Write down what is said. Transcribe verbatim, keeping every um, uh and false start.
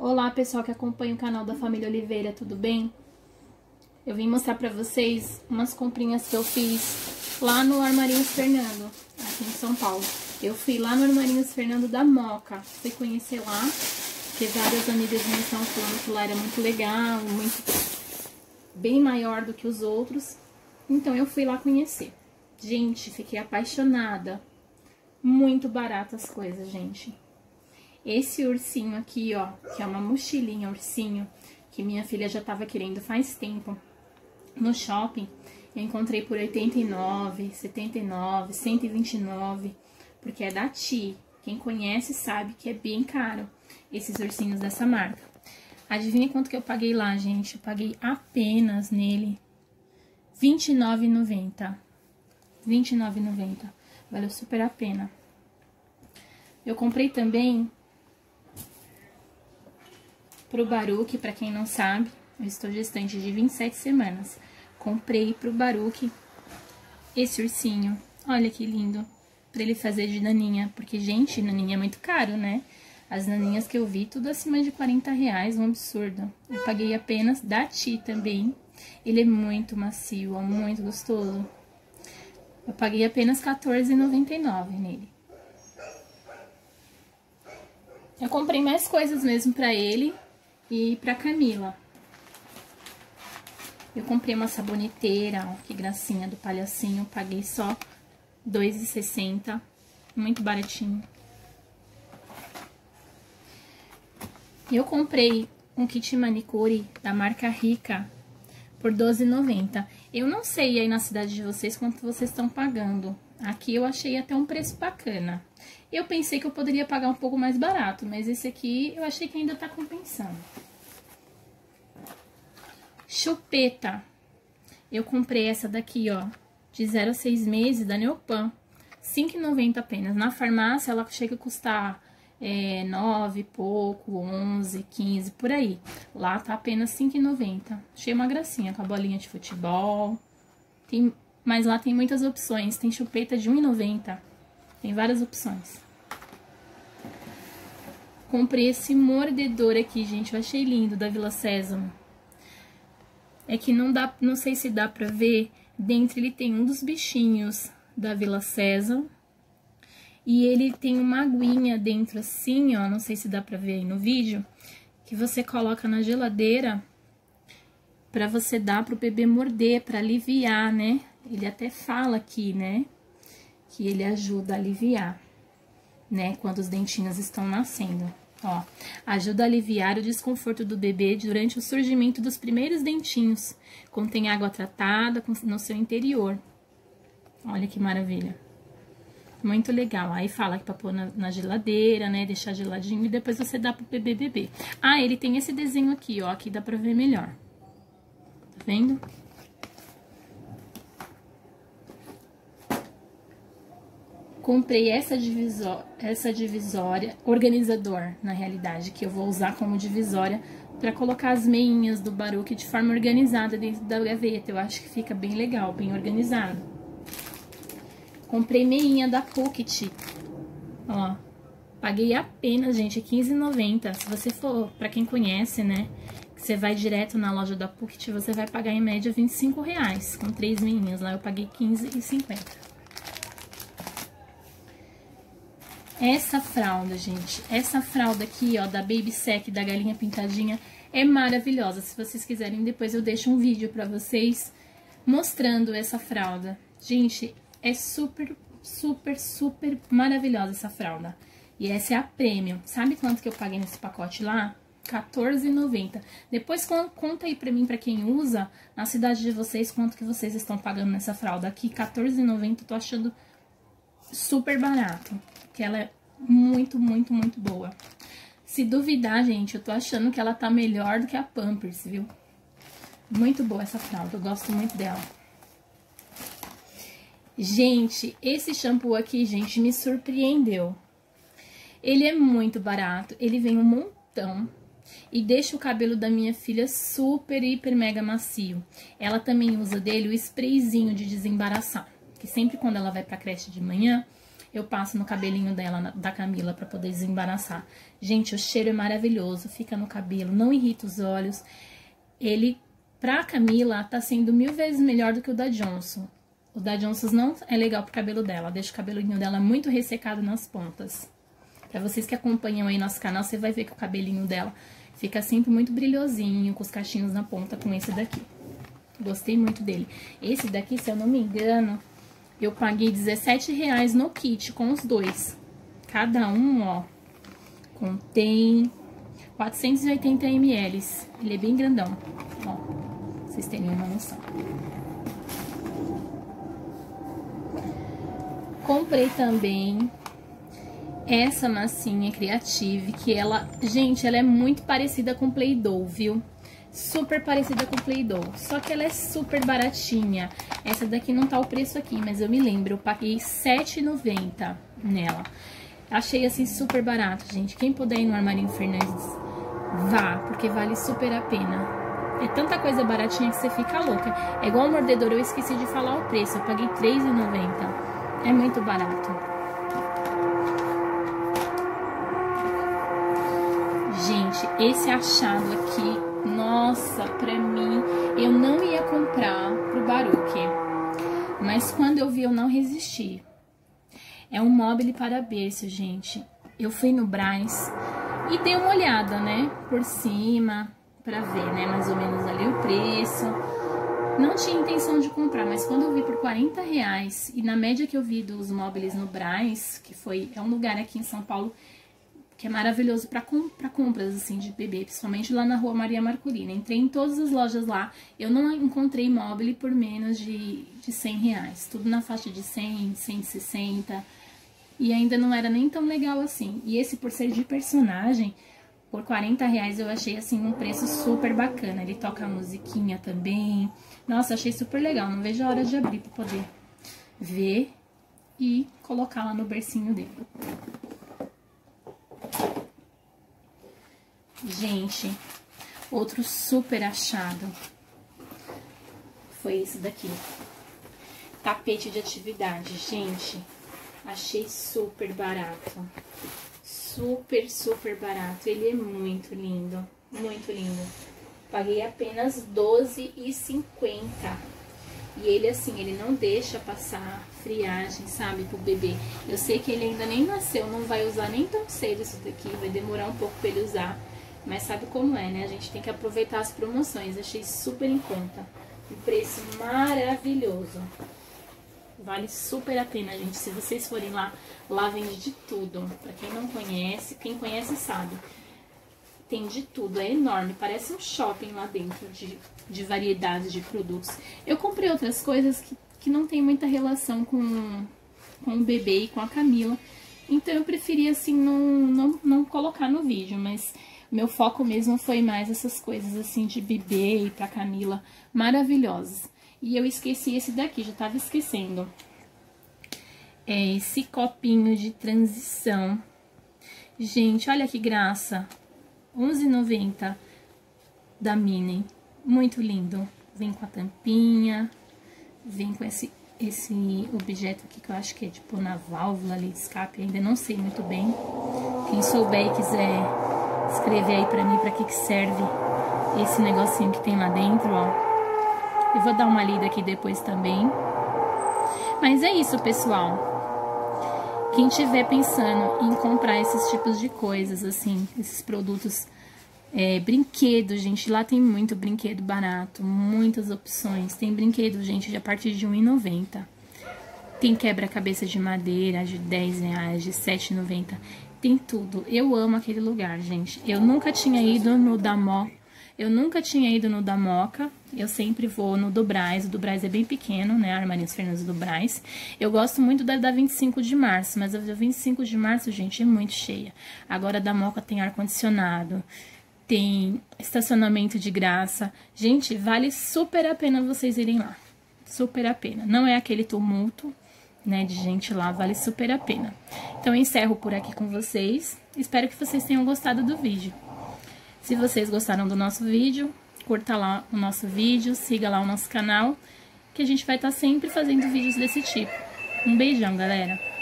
Olá, pessoal que acompanha o canal da família Oliveira, tudo bem? Eu vim mostrar pra vocês umas comprinhas que eu fiz lá no Armarinhos Fernando, aqui em São Paulo. Eu fui lá no Armarinhos Fernando da Moca, fui conhecer lá, porque várias amigas minhas estavam falando que lá era muito legal, muito bem maior do que os outros. Então eu fui lá conhecer. Gente, fiquei apaixonada. Muito barato as coisas, gente. Esse ursinho aqui, ó, que é uma mochilinha ursinho, que minha filha já tava querendo faz tempo. No shopping, eu encontrei por oitenta e nove reais, setenta e nove reais, cento e vinte e nove reais, porque é da Ti. Quem conhece sabe que é bem caro esses ursinhos dessa marca. Adivinha quanto que eu paguei lá, gente? Eu paguei apenas nele vinte e nove reais e noventa centavos. vinte e nove reais e noventa centavos. Valeu super a pena. Eu comprei também pro Baruque, pra quem não sabe, eu estou gestante de vinte e sete semanas. Comprei pro Baruque esse ursinho. Olha que lindo. Pra ele fazer de naninha. Porque, gente, naninha é muito caro, né? As naninhas que eu vi, tudo acima de quarenta reais, um absurdo. Eu paguei apenas da Ti também. Ele é muito macio, ó, muito gostoso. Eu paguei apenas quatorze reais e noventa e nove centavos nele. Eu comprei mais coisas mesmo pra ele e pra Camila. Eu comprei uma saboneteira, ó, que gracinha, do Palhacinho. Paguei só dois reais e sessenta centavos, muito baratinho. Eu comprei um kit manicure da marca Rica por doze reais e noventa centavos. Eu não sei aí na cidade de vocês quanto vocês estão pagando. Aqui eu achei até um preço bacana. Eu pensei que eu poderia pagar um pouco mais barato, mas esse aqui eu achei que ainda tá compensando. Chupeta. Eu comprei essa daqui, ó, de zero a seis meses, da Neopan. cinco reais e noventa centavos apenas. Na farmácia ela chega a custar é, nove e pouco, onze, quinze, por aí. Lá tá apenas cinco reais e noventa centavos. Achei uma gracinha, com a bolinha de futebol. Tem... Mas lá tem muitas opções. Tem chupeta de um real e noventa centavos. Tem várias opções. Comprei esse mordedor aqui, gente. Eu achei lindo, da Vila Sésamo. É que não dá, não sei se dá pra ver. Dentro ele tem um dos bichinhos da Vila Sésamo. E ele tem uma aguinha dentro assim, ó. Não sei se dá pra ver aí no vídeo. Que você coloca na geladeira pra você dar pro bebê morder, pra aliviar, né? Ele até fala aqui, né? Que ele ajuda a aliviar, né? Quando os dentinhos estão nascendo. Ó, ajuda a aliviar o desconforto do bebê durante o surgimento dos primeiros dentinhos. Contém água tratada no seu interior. Olha que maravilha. Muito legal. Aí fala que pra pôr na, na geladeira, né? Deixar geladinho e depois você dá pro bebê beber. Ah, ele tem esse desenho aqui, ó. Aqui dá pra ver melhor. Tá vendo? Comprei essa divisória, essa divisória, organizador, na realidade, que eu vou usar como divisória para colocar as meinhas do Baruque de forma organizada dentro da gaveta. Eu acho que fica bem legal, bem organizado. Comprei meinha da Pocket, ó, paguei apenas, gente, quinze reais e noventa centavos. Se você for, para quem conhece, né, que você vai direto na loja da Pocket, você vai pagar em média vinte e cinco reais, com três meinhas. Lá eu paguei quinze reais e cinquenta centavos. Essa fralda, gente, essa fralda aqui, ó, da Baby Sec, da Galinha Pintadinha, é maravilhosa. Se vocês quiserem, depois eu deixo um vídeo pra vocês mostrando essa fralda. Gente, é super, super, super maravilhosa essa fralda. E essa é a Premium. Sabe quanto que eu paguei nesse pacote lá? quatorze reais e noventa centavos. Depois conta aí pra mim, pra quem usa, na cidade de vocês, quanto que vocês estão pagando nessa fralda. Aqui, quatorze reais e noventa centavos, tô achando super barato. Que ela é muito, muito, muito boa. Se duvidar, gente, eu tô achando que ela tá melhor do que a Pampers, viu? Muito boa essa fralda, eu gosto muito dela. Gente, esse shampoo aqui, gente, me surpreendeu. Ele é muito barato, ele vem um montão e deixa o cabelo da minha filha super, hiper, mega macio. Ela também usa dele o sprayzinho de desembaraçar, que sempre quando ela vai pra creche de manhã, eu passo no cabelinho dela, da Camila, pra poder desembaraçar. Gente, o cheiro é maravilhoso, fica no cabelo, não irrita os olhos. Ele, pra Camila, tá sendo mil vezes melhor do que o da Johnson. O da Johnson não é legal pro cabelo dela, deixa o cabelinho dela muito ressecado nas pontas. Pra vocês que acompanham aí nosso canal, você vai ver que o cabelinho dela fica sempre muito brilhosinho, com os cachinhos na ponta, com esse daqui. Gostei muito dele. Esse daqui, se eu não me engano, eu paguei dezessete reais no kit com os dois. Cada um, ó, contém quatrocentos e oitenta mililitros. Ele é bem grandão, ó, pra vocês terem uma noção. Comprei também essa massinha Creative, que ela, gente, ela é muito parecida com Play-Doh, viu? Super parecida com Play-Doh, só que ela é super baratinha. Essa daqui não tá o preço aqui, mas eu me lembro, eu paguei sete reais e noventa centavos nela. Achei assim super barato, gente. Quem puder ir no Armarinho Fernandes, vá, porque vale super a pena. É tanta coisa baratinha que você fica louca. É igual o mordedor, eu esqueci de falar o preço, eu paguei três reais e noventa centavos. É muito barato. Gente, esse achado aqui, nossa, pra mim, eu não ia comprar pro Baruch, mas quando eu vi, eu não resisti. É um mobile para berço, gente. Eu fui no Brás e dei uma olhada, né, por cima, pra ver, né, mais ou menos ali o preço. Não tinha intenção de comprar, mas quando eu vi por quarenta reais, e na média que eu vi dos móveis no Brás, que foi, é um lugar aqui em São Paulo que é maravilhoso para com, para compras, assim, de bebê, principalmente lá na rua Maria Marculina. Entrei em todas as lojas lá, eu não encontrei móvel por menos de, de cem reais. Tudo na faixa de cem, cento e sessenta, e ainda não era nem tão legal assim. E esse, por ser de personagem, por quarenta reais eu achei, assim, um preço super bacana. Ele toca a musiquinha também. Nossa, achei super legal, não vejo a hora de abrir pra poder ver e colocar lá no bercinho dele. Gente, outro super achado foi esse daqui. Tapete de atividade, gente. Achei super barato. Super, super barato. Ele é muito lindo, muito lindo. Paguei apenas doze reais e cinquenta centavos. E ele, assim, ele não deixa passar friagem, sabe, pro bebê. Eu sei que ele ainda nem nasceu, não vai usar nem tão cedo isso daqui. Vai demorar um pouco pra ele usar. Mas sabe como é, né? A gente tem que aproveitar as promoções. Achei super em conta. Um preço maravilhoso. Vale super a pena, gente. Se vocês forem lá, lá vende de tudo. Pra quem não conhece, quem conhece sabe. Tem de tudo, é enorme. Parece um shopping lá dentro de, de variedades de produtos. Eu comprei outras coisas que, que não tem muita relação com, com o bebê e com a Camila. Então eu preferi, assim, não, não, não colocar no vídeo. Mas meu foco mesmo foi mais essas coisas, assim, de bebê e pra Camila. Maravilhosas. E eu esqueci esse daqui, já tava esquecendo. É esse copinho de transição. Gente, olha que graça. onze reais e noventa centavos da Mini. Muito lindo. Vem com a tampinha. Vem com esse, esse objeto aqui que eu acho que é tipo na válvula ali de escape. Ainda não sei muito bem. Quem souber e quiser escrever aí pra mim pra que que serve esse negocinho que tem lá dentro, ó. Eu vou dar uma lida aqui depois também. Mas é isso, pessoal. Quem tiver pensando em comprar esses tipos de coisas, assim, esses produtos, é, brinquedo, gente, lá tem muito brinquedo barato, muitas opções. Tem brinquedo, gente, de a partir de um real e noventa centavos. Tem quebra-cabeça de madeira de dez reais, de sete reais e noventa centavos. Tem tudo. Eu amo aquele lugar, gente. Eu nunca tinha ido no Damó. Eu nunca tinha ido no da Moca, eu sempre vou no do Brás. O do Brás é bem pequeno, né, Armarinhos Fernandes do Brás. Eu gosto muito da, da vinte e cinco de março, mas a da vinte e cinco de março, gente, é muito cheia. Agora a da Moca tem ar-condicionado, tem estacionamento de graça. Gente, vale super a pena vocês irem lá, super a pena. Não é aquele tumulto, né, de gente lá, vale super a pena. Então eu encerro por aqui com vocês, espero que vocês tenham gostado do vídeo. Se vocês gostaram do nosso vídeo, curta lá o nosso vídeo, siga lá o nosso canal, que a gente vai estar sempre fazendo vídeos desse tipo. Um beijão, galera!